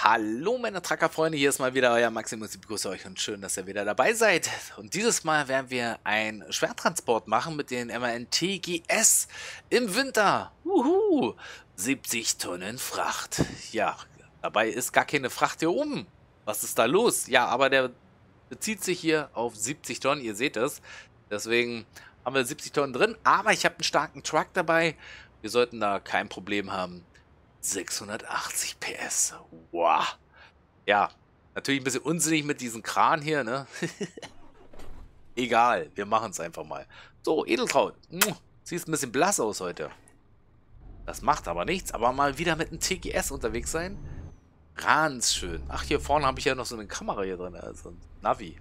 Hallo meine Trucker-Freunde, hier ist mal wieder euer Maximus, ich begrüße euch und schön, dass ihr wieder dabei seid. Und dieses Mal werden wir einen Schwertransport machen mit den MAN TGS im Winter. 70 Tonnen Fracht. Ja, dabei ist gar keine Fracht hier oben. Was ist da los? Ja, aber der bezieht sich hier auf 70 Tonnen, ihr seht es. Deswegen haben wir 70 Tonnen drin, aber ich habe einen starken Truck dabei. Wir sollten da kein Problem haben. 680 PS. Wow. Ja, natürlich ein bisschen unsinnig mit diesem Kran hier, ne? Egal, wir machen es einfach mal. So, Edeltraut. Siehst ein bisschen blass aus heute. Das macht aber nichts, aber mal wieder mit einem TGS unterwegs sein. Ganz schön. Ach, hier vorne habe ich ja noch so eine Kamera hier drin, also ein Navi.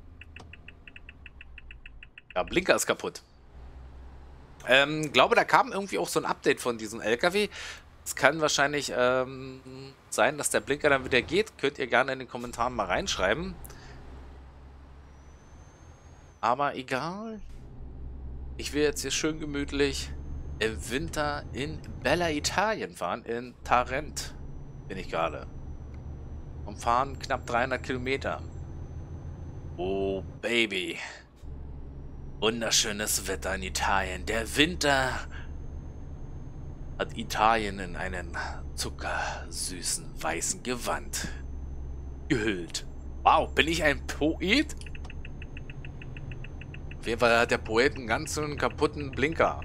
Ja, Blinker ist kaputt. Glaube, da kam irgendwie auch so ein Update von diesem LKW. Es kann wahrscheinlich sein, dass der Blinker dann wieder geht. Könnt ihr gerne in den Kommentaren mal reinschreiben. Aber egal. Ich will jetzt hier schön gemütlich im Winter in Bella Italien fahren. In Tarent bin ich gerade. Und fahren knapp 300 Kilometer. Oh, Baby. Wunderschönes Wetter in Italien. Der Winter hat Italien in einen zuckersüßen weißen Gewand gehüllt. Wow, bin ich ein Poet? Auf jeden Fall hat der Poet einen ganz schönen kaputten Blinker.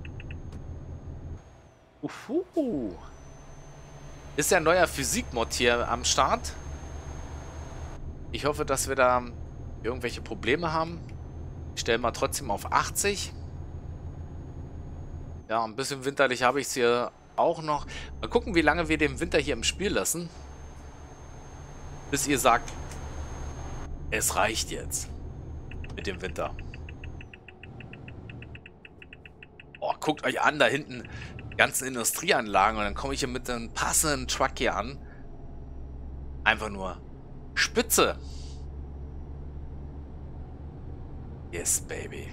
Ist ja ein neuer Physikmod hier am Start. Ich hoffe, dass wir da irgendwelche Probleme haben. Ich stelle mal trotzdem auf 80. Ja, ein bisschen winterlich habe ich es hier auch noch. Mal gucken, wie lange wir den Winter hier im Spiel lassen. Bis ihr sagt, es reicht jetzt mit dem Winter. Oh, guckt euch an, da hinten die ganzen Industrieanlagen. Und dann komme ich hier mit einem passenden Truck hier an. Einfach nur spitze. Yes, baby.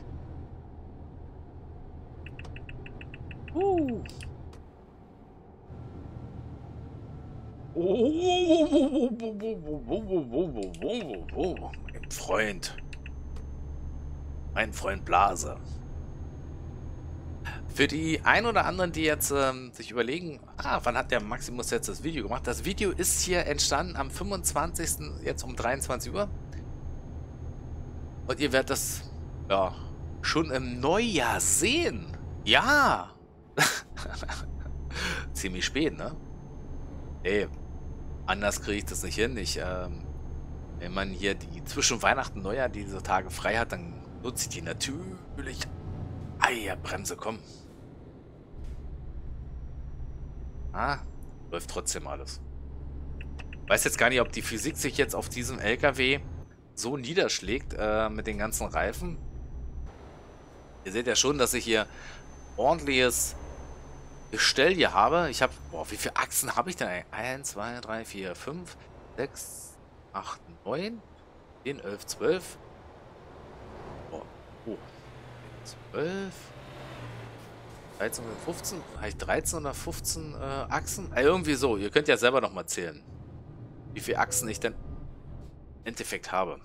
Mein Freund. Mein Freund Blase. Für die ein oder anderen, die jetzt sich überlegen, wann hat der Maximus jetzt das Video gemacht? Das Video ist hier entstanden am 25. jetzt um 23 Uhr. Und ihr werdet das ja schon im Neujahr sehen. Ja. Ziemlich spät, ne? Ey, anders kriege ich das nicht hin. Wenn man hier die zwischen Weihnachten und Neujahr diese Tage frei hat, dann nutze ich die natürlich. Bremse, komm. Läuft trotzdem alles. Weiß jetzt gar nicht, ob die Physik sich jetzt auf diesem LKW so niederschlägt mit den ganzen Reifen. Ihr seht ja schon, dass ich hier ordentliches Gestell hier habe. Ich habe, wie viele Achsen habe ich denn? 1, 2, 3, 4, 5, 6, 8, 9, 10, 11, 12. 12, 13 oder 15. Habe ich 13 oder 15 Achsen? Irgendwie so. Ihr könnt ja selber nochmal zählen, wie viele Achsen ich denn im Endeffekt habe.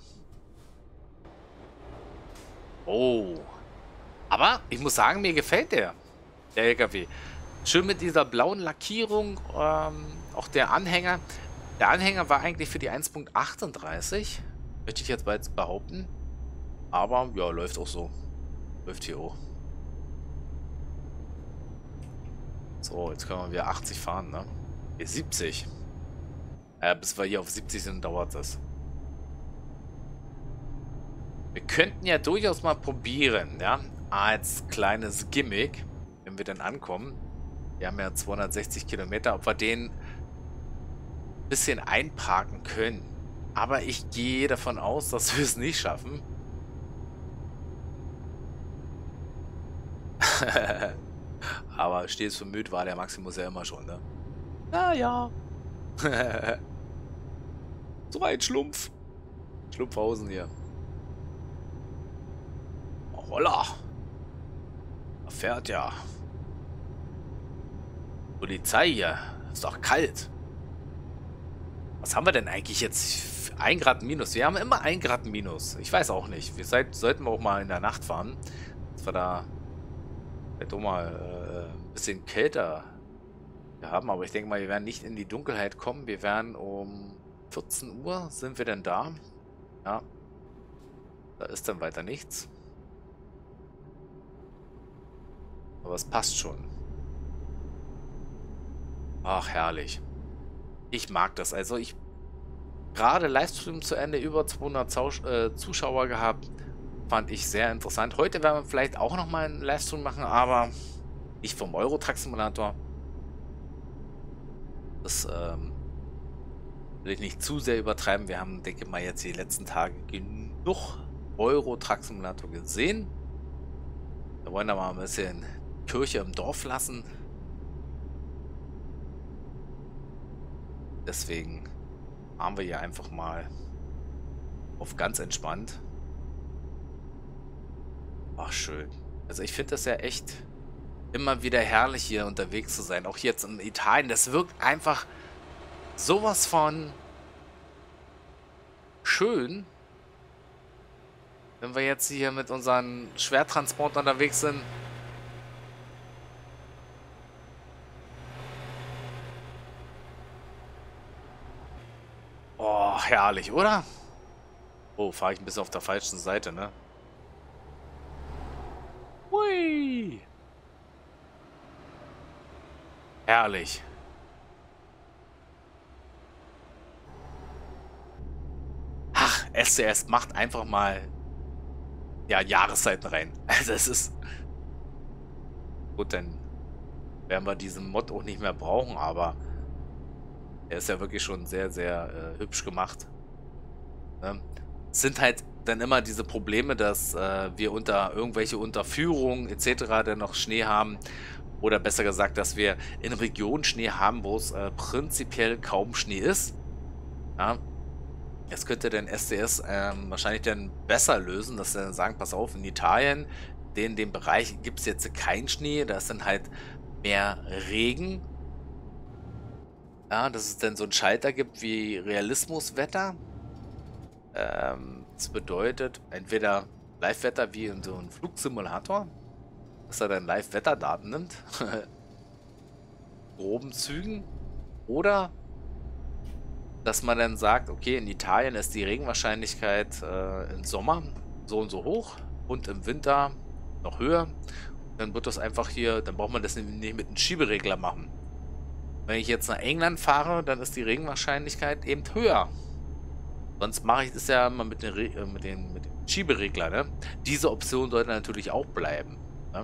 Oh. Aber ich muss sagen, mir gefällt der LKW. Schön mit dieser blauen Lackierung. Auch der Anhänger. Der Anhänger war eigentlich für die 1.38. Möchte ich jetzt bald behaupten. Aber ja, läuft auch so. Läuft hier auch. So, jetzt können wir wieder 80 fahren, ne? 70. Bis wir hier auf 70 sind, dauert das. Wir könnten ja durchaus mal probieren, ja? Als kleines Gimmick, wenn wir dann ankommen. Wir haben ja 260 Kilometer, ob wir den ein bisschen einparken können. Aber ich gehe davon aus, dass wir es nicht schaffen. Aber stets bemüht war der Maximus ja immer schon, ne? Ja. So ein Schlumpf. Schlumpfhausen hier. Oh, holla. Da fährt ja Polizei hier. Ist doch kalt. Was haben wir denn eigentlich jetzt? 1 Grad minus. Wir haben immer 1 Grad minus. Ich weiß auch nicht. Sollten wir auch mal in der Nacht fahren. Dass wir da vielleicht auch mal ein bisschen kälter haben. Aber ich denke mal, wir werden nicht in die Dunkelheit kommen. Wir werden um 14 Uhr sind wir denn da. Ja. Da ist dann weiter nichts. Aber es passt schon. Ach, herrlich. Ich mag das. Also ich gerade Livestream zu Ende, über 200 Zuschauer gehabt. Fand ich sehr interessant. Heute werden wir vielleicht auch nochmal einen Livestream machen, aber nicht vom Euro Truck Simulator. Das will ich nicht zu sehr übertreiben. Wir haben, denke ich mal, jetzt die letzten Tage genug Euro Truck Simulator gesehen. Wir wollen da mal ein bisschen Kirche im Dorf lassen. Deswegen fahren wir hier einfach mal auf ganz entspannt. Ach, schön. Also ich finde das ja echt immer wieder herrlich, hier unterwegs zu sein. Auch jetzt in Italien. Das wirkt einfach sowas von schön. Wenn wir jetzt hier mit unseren Schwertransportern unterwegs sind. Oh, herrlich, oder? Oh, fahre ich ein bisschen auf der falschen Seite, ne? Hui! Herrlich. Ach, SCS macht einfach mal ja, Jahreszeiten rein. Also es ist gut, dann werden wir diesen Mod auch nicht mehr brauchen, aber er ist ja wirklich schon sehr, sehr hübsch gemacht. Ne? Es sind halt dann immer diese Probleme, dass wir unter irgendwelche Unterführungen etc. dann noch Schnee haben. Oder besser gesagt, dass wir in Regionen Schnee haben, wo es prinzipiell kaum Schnee ist. Ja? Das könnte dann SDS wahrscheinlich dann besser lösen, dass sie dann sagen, pass auf, in Italien, in dem Bereich gibt es jetzt keinen Schnee, da ist dann halt mehr Regen. Ja, dass es dann so einen Schalter gibt wie Realismuswetter. Das bedeutet entweder Live-Wetter wie in so einem Flugsimulator, dass er dann Live-Wetterdaten nimmt, groben Zügen, oder dass man dann sagt, okay, in Italien ist die Regenwahrscheinlichkeit im Sommer so und so hoch und im Winter noch höher. Dann wird das einfach hier, dann braucht man das nicht mit einem Schieberegler machen. Wenn ich jetzt nach England fahre, dann ist die Regenwahrscheinlichkeit eben höher. Sonst mache ich das ja immer mit dem Schieberegler, ne? Diese Option sollte natürlich auch bleiben. Ne?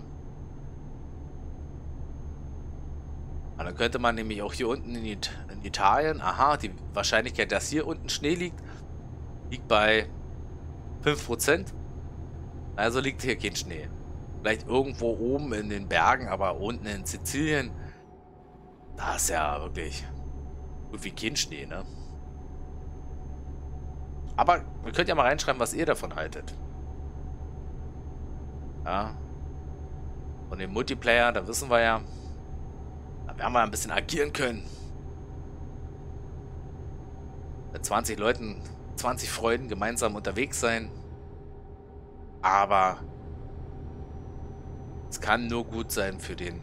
Und dann könnte man nämlich auch hier unten in Italien, aha, die Wahrscheinlichkeit, dass hier unten Schnee liegt bei 5%. Also liegt hier kein Schnee. Vielleicht irgendwo oben in den Bergen, aber unten in Sizilien, da ist ja wirklich gut wie kein Schnee, ne? Aber ihr könnt ja mal reinschreiben, was ihr davon haltet. Ja. Von dem Multiplayer, da wissen wir ja, da werden wir ein bisschen agieren können. Mit 20 Leuten, 20 Freunden gemeinsam unterwegs sein. Aber es kann nur gut sein für den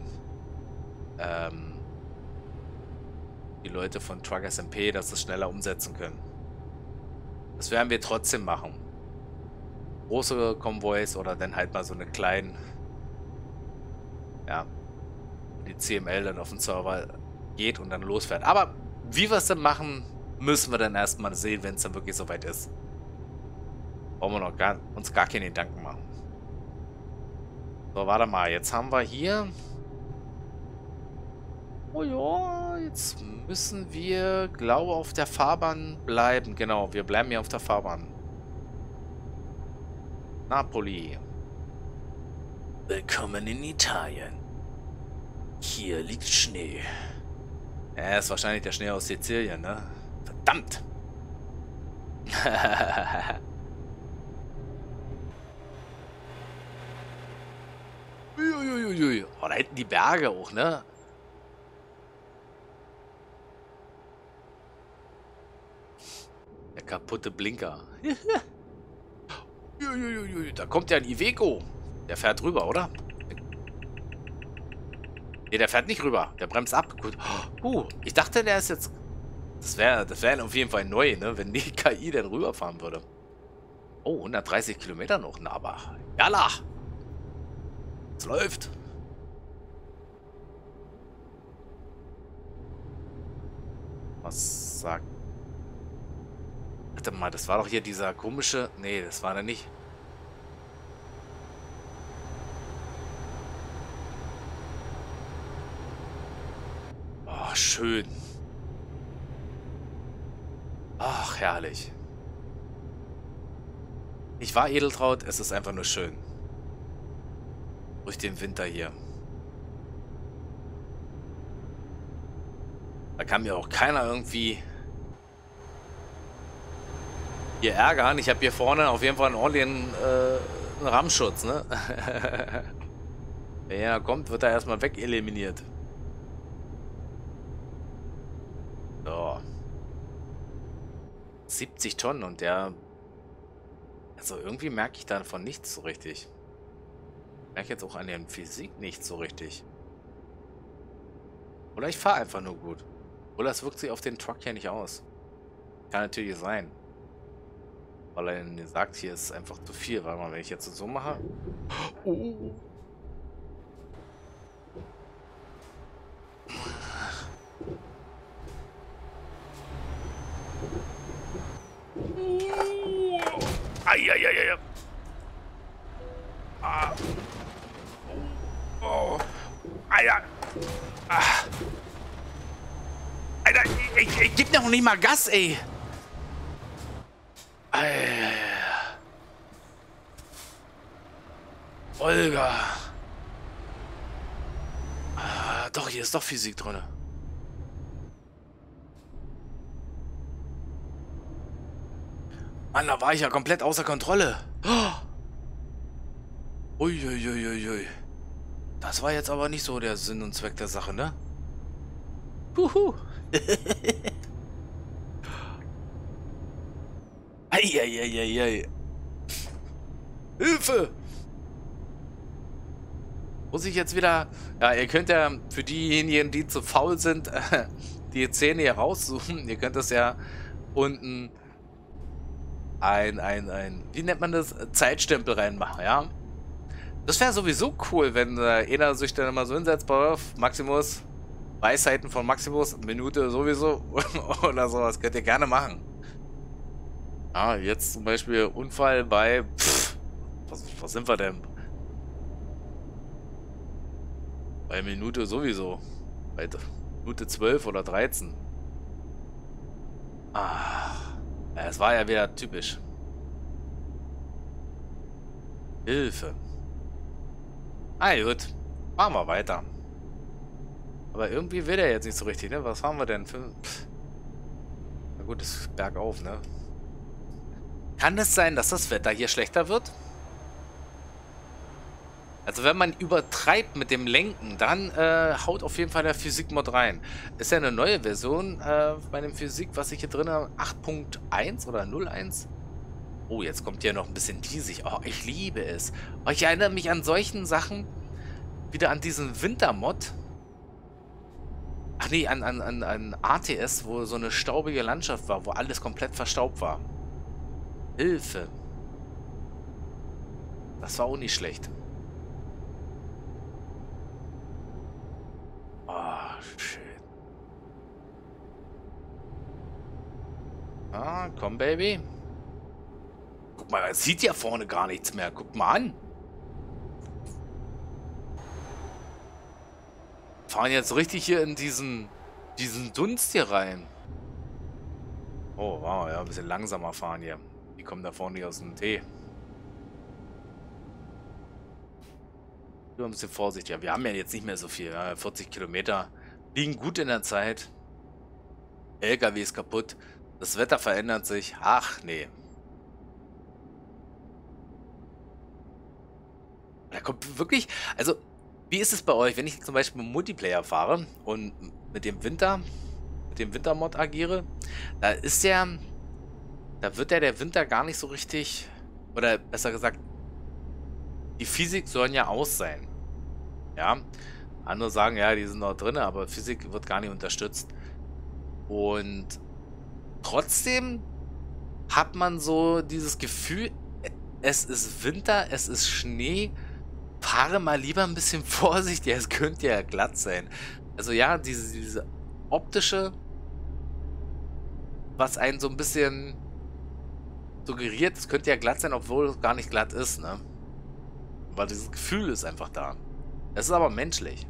die Leute von Truck SMP, dass sie es schneller umsetzen können. Das werden wir trotzdem machen. Große Konvois oder dann halt mal so eine kleinen, ja, die CML dann auf den Server geht und dann losfährt. Aber wie wir es dann machen, müssen wir dann erstmal sehen, wenn es dann wirklich soweit ist. Brauchen wir noch uns gar keine Gedanken machen. So, warte mal. Jetzt haben wir hier... Oh ja, jetzt müssen wir, glaube ich, auf der Fahrbahn bleiben. Genau, wir bleiben hier auf der Fahrbahn. Napoli. Willkommen in Italien. Hier liegt Schnee. Ja, ist wahrscheinlich der Schnee aus Sizilien, ne? Verdammt! Uiuiuiui. Oh, da hinten die Berge auch, ne? kaputte Blinker. Da kommt ja ein Iveco. Der fährt rüber, oder? Ne, der fährt nicht rüber. Der bremst ab. Gut. Ich dachte, der ist jetzt... Das wär auf jeden Fall neu, ne? Wenn die KI dann rüberfahren würde. Oh, 130 Kilometer noch. Na, aber... Jalla! Es läuft. Was sagt... Warte mal, das war doch hier dieser komische... Nee, das war er nicht. Oh, schön. Ach, herrlich. Ich war Edeltraut, es ist einfach nur schön. Durch den Winter hier. Da kann mir auch keiner irgendwie hier ärgern. Ich habe hier vorne auf jeden Fall einen ordentlichen Rammschutz, ne? Wenn er kommt, wird er erstmal wegeliminiert. So. 70 Tonnen und der... Also irgendwie merke ich davon nichts so richtig. Ich merke jetzt auch an der Physik nicht so richtig. Oder ich fahre einfach nur gut. Oder es wirkt sich auf den Truck hier nicht aus. Kann natürlich sein. Weil er sagt, hier ist einfach zu viel. Warte mal, wenn ich jetzt so mache... Oh. Eieieiei. Ah. Oh. Alter. Ah. Alter, ich geb noch nicht mal Gas, ey. Alter. Olga. Ah, doch, hier ist doch Physik drin. Mann, da war ich ja komplett außer Kontrolle. Uiuiuiui. Das war jetzt aber nicht so der Sinn und Zweck der Sache, ne? Huhu. Eieieiei. Hilfe! Muss ich jetzt wieder... Ja, ihr könnt ja für diejenigen, die zu faul sind, die Szene hier raussuchen. Ihr könnt das ja unten wie nennt man das? Zeitstempel reinmachen, ja? Das wäre sowieso cool, wenn einer sich dann immer so hinsetzt, auf Maximus, Weisheiten von Maximus, Minute sowieso oder sowas. Könnt ihr gerne machen. Ja, jetzt zum Beispiel Unfall bei... was sind wir denn? Bei Minute sowieso. Bei Minute 12 oder 13. Es war ja wieder typisch. Hilfe. Gut. Machen wir weiter. Aber irgendwie will er jetzt nicht so richtig, ne? Was haben wir denn für... Na gut, das ist bergauf, ne? Kann es sein, dass das Wetter hier schlechter wird? Also wenn man übertreibt mit dem Lenken, dann haut auf jeden Fall der Physik-Mod rein. Ist ja eine neue Version bei dem Physik, was ich hier drin habe. 8.1 oder 0.1. Oh, jetzt kommt hier noch ein bisschen diesig. Oh, ich liebe es. Oh, ich erinnere mich an solchen Sachen. Wieder an diesen Winter-Mod. Ach nee, an ATS, wo so eine staubige Landschaft war, wo alles komplett verstaubt war. Hilfe. Das war auch nicht schlecht. Schön. Komm, Baby. Guck mal, man sieht ja vorne gar nichts mehr. Guck mal an. Fahren jetzt richtig hier in diesen Dunst hier rein. Oh, wow, ja, ein bisschen langsamer fahren hier. Die kommen da vorne nicht aus dem Tee. Nur ein bisschen Vorsicht. Ja, wir haben ja jetzt nicht mehr so viel. Ja, 40 Kilometer liegen gut in der Zeit. LKW ist kaputt. Das Wetter verändert sich. Ach, nee. Da kommt wirklich... Also, wie ist es bei euch, wenn ich zum Beispiel im Multiplayer fahre und mit dem Wintermod agiere? Da ist ja Da wird ja der Winter gar nicht so richtig, oder besser gesagt, die Physik sollen ja aus sein. Ja, andere sagen, ja, die sind noch drin, aber Physik wird gar nicht unterstützt. Und trotzdem hat man so dieses Gefühl, es ist Winter, es ist Schnee, fahre mal lieber ein bisschen vorsichtig, es könnte ja glatt sein. Also ja, diese optische, was einen so ein bisschen suggeriert, es könnte ja glatt sein, obwohl es gar nicht glatt ist, ne? Weil dieses Gefühl ist einfach da. Es ist aber menschlich.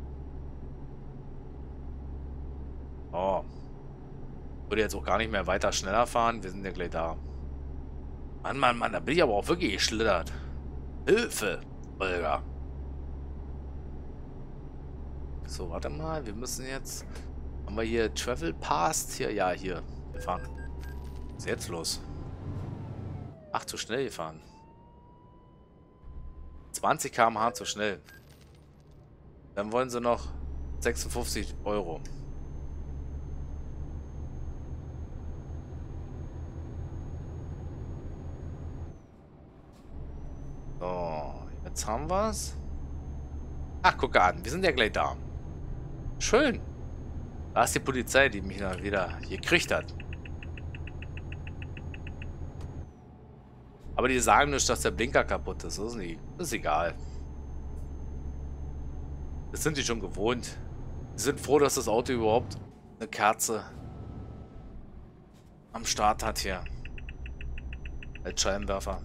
Oh. Ich würde jetzt auch gar nicht mehr weiter schneller fahren. Wir sind ja gleich da. Mann, Mann, Mann, da bin ich aber auch wirklich geschlittert. Hilfe, Olga. So, warte mal. Wir müssen jetzt... Haben wir hier Travel Past? Hier, ja, hier. Wir fahren. Was ist jetzt los? Ach, zu schnell gefahren. 20 km/h zu schnell. Dann wollen sie noch 56 Euro. So, jetzt haben wir es. Ach, guck an, wir sind ja gleich da. Schön. Da ist die Polizei, die mich dann wieder gekriegt hat. Aber die sagen nicht, dass der Blinker kaputt ist. Das ist egal. Das sind die schon gewohnt. Die sind froh, dass das Auto überhaupt eine Kerze am Start hat hier. Als Scheinwerfer.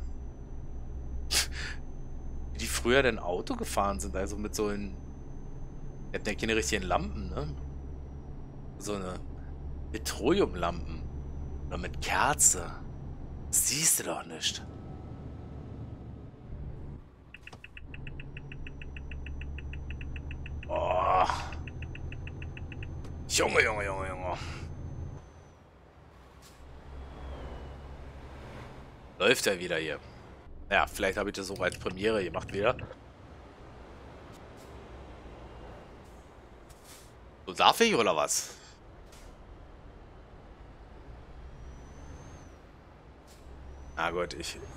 Wie die früher denn Auto gefahren sind. Also mit so einen... Die hatten ja keine richtigen Lampen, ne? So eine Petroleumlampen. Oder mit Kerze. Das siehst du doch nicht. Oh. Junge, Junge, Junge, Junge. Läuft ja wieder hier. Ja, vielleicht habe ich das so als Premiere gemacht wieder. So darf ich oder was? Na gut,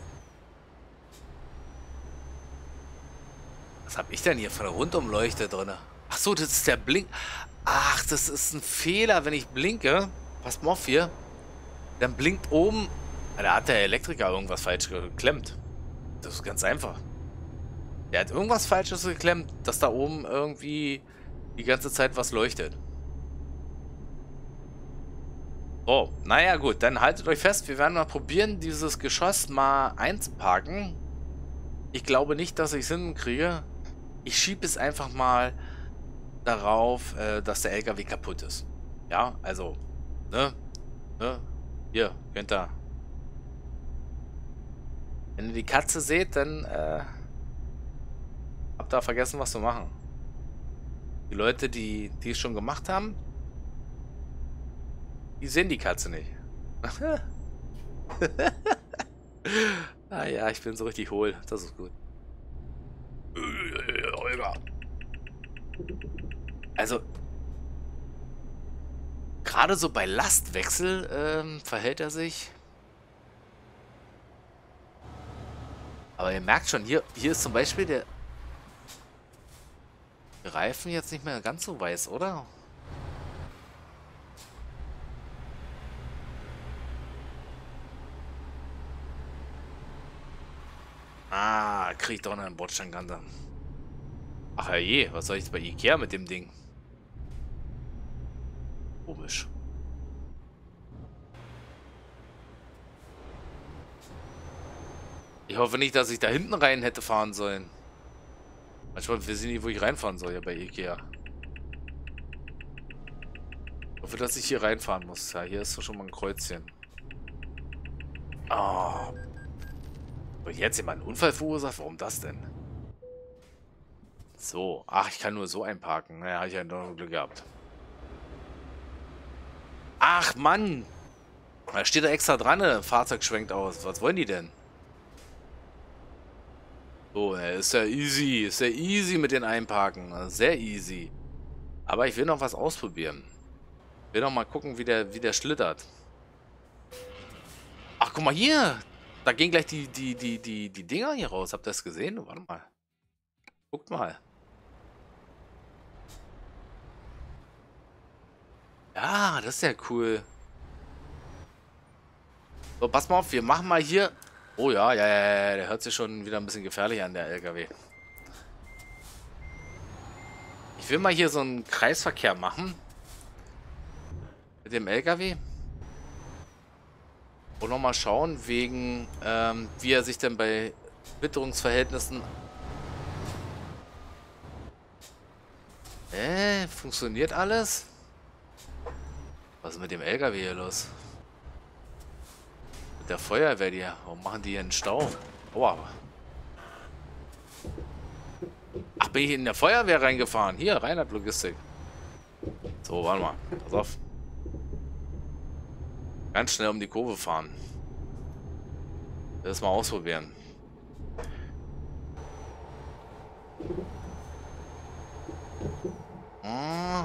Was habe ich denn hier für eine Rundumleuchte drin? Ach so, das ist der Blink. Ach, das ist ein Fehler, wenn ich blinke. Passt mal auf hier. Dann blinkt oben. Da hat der Elektriker irgendwas falsch geklemmt. Das ist ganz einfach. Der hat irgendwas Falsches geklemmt, dass da oben irgendwie die ganze Zeit was leuchtet. Oh, naja gut, dann haltet euch fest, wir werden mal probieren, dieses Geschoss mal einzuparken. Ich glaube nicht, dass ich es hinkriege. Ich schiebe es einfach mal darauf, dass der LKW kaputt ist. Ja, also, ne? Hier, könnt ihr. Wenn ihr die Katze seht, dann habt ihr vergessen, was zu machen. Die Leute, die es schon gemacht haben, die sehen die Katze nicht. Ah ja, ich bin so richtig hohl. Das ist gut. Olga. Also, gerade so bei Lastwechsel verhält er sich. Aber ihr merkt schon, hier ist zum Beispiel der Reifen jetzt nicht mehr ganz so weiß, oder? Ah, krieg ich doch noch einen Bordsteinkanter. Ach je, was soll ich jetzt bei Ikea mit dem Ding? Komisch. Ich hoffe nicht, dass ich da hinten rein hätte fahren sollen. Manchmal weiß ich nicht, wo ich reinfahren soll, ja, bei Ikea. Ich hoffe, dass ich hier reinfahren muss. Ja, hier ist doch schon mal ein Kreuzchen. Oh. Und jetzt jemand einen Unfall verursacht? Warum das denn? So. Ach, ich kann nur so einparken. Naja, habe ich ja noch Glück gehabt. Ach, Mann. Da steht da extra dran, ne? Fahrzeug schwenkt aus. Was wollen die denn? So, ist ja easy. Ist ja easy mit den Einparken. Sehr easy. Aber ich will noch was ausprobieren. Ich will noch mal gucken, wie der schlittert. Ach Ach, guck mal hier. Da gehen gleich die Dinger hier raus. Habt ihr das gesehen? Warte mal. Guckt mal. Ja, das ist ja cool. So, pass mal auf, wir machen mal hier... Oh ja, ja, der hört sich schon wieder ein bisschen gefährlich an, der LKW. Ich will mal hier so einen Kreisverkehr machen. Mit dem LKW. Und nochmal schauen, wegen, wie er sich denn bei Witterungsverhältnissen... funktioniert alles? Was ist mit dem LKW hier los? Mit der Feuerwehr, warum machen die hier einen Stau? Aua. Ach, bin ich in der Feuerwehr reingefahren? Hier, Reinhard Logistik. So, warte mal. Pass auf. Ganz schnell um die Kurve fahren. Das mal ausprobieren. Hm.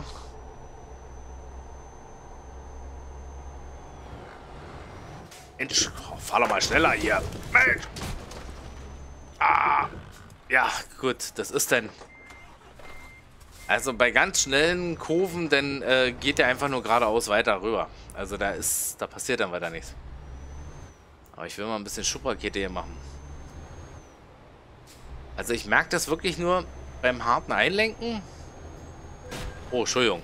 Mensch, fahr doch mal schneller hier. Mensch. Ah. Ja, gut, das ist dann... Also bei ganz schnellen Kurven, dann geht der einfach nur geradeaus weiter rüber. Also da passiert dann weiter nichts. Aber ich will mal ein bisschen Schubrakete hier machen. Also ich merke das wirklich nur beim harten Einlenken. Oh, Entschuldigung.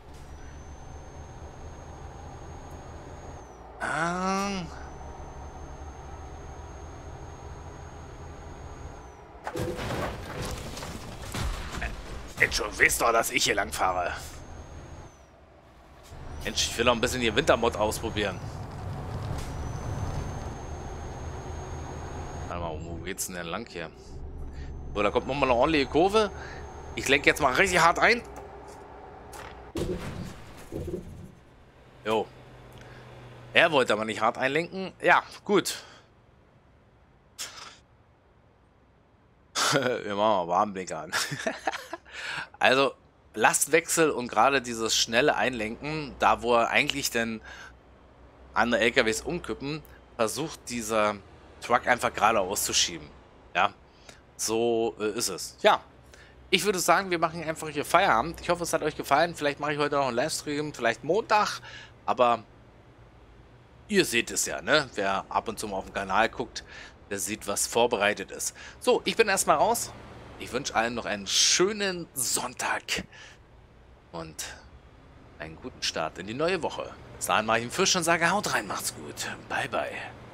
Mensch, du weißt doch, dass ich hier lang fahre. Mensch, ich will noch ein bisschen die Wintermod ausprobieren. Warte mal, wo geht's denn lang hier? So, da kommt nochmal eine ordentliche Kurve. Ich lenke jetzt mal richtig hart ein. Jo. Er wollte aber nicht hart einlenken. Ja, gut. Wir machen mal Warnblinker an. Also, Lastwechsel und gerade dieses schnelle Einlenken, da wo er eigentlich dann andere LKWs umkippen, versucht dieser Truck einfach geradeaus zu schieben. Ja, so ist es. Ja, ich würde sagen, wir machen einfach hier Feierabend. Ich hoffe, es hat euch gefallen. Vielleicht mache ich heute noch einen Livestream, vielleicht Montag, aber ihr seht es ja, ne? Wer ab und zu mal auf den Kanal guckt, der sieht, was vorbereitet ist. So, ich bin erstmal raus. Ich wünsche allen noch einen schönen Sonntag und einen guten Start in die neue Woche. Bis dahin mache ich einen Fisch und sage, haut rein, macht's gut. Bye, bye.